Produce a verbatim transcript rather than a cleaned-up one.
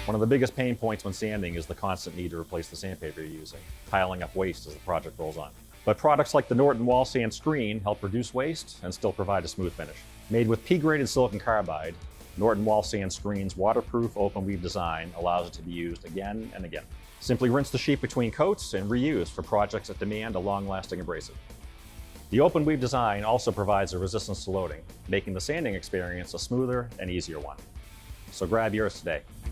One of the biggest pain points when sanding is the constant need to replace the sandpaper you're using, piling up waste as the project rolls on. But products like the Norton Wall Sand Screen help reduce waste and still provide a smooth finish. Made with P-graded silicon carbide, Norton Wall Sand Screen's waterproof open weave design allows it to be used again and again. Simply rinse the sheet between coats and reuse for projects that demand a long-lasting abrasive. The open weave design also provides a resistance to loading, making the sanding experience a smoother and easier one. So grab yours today.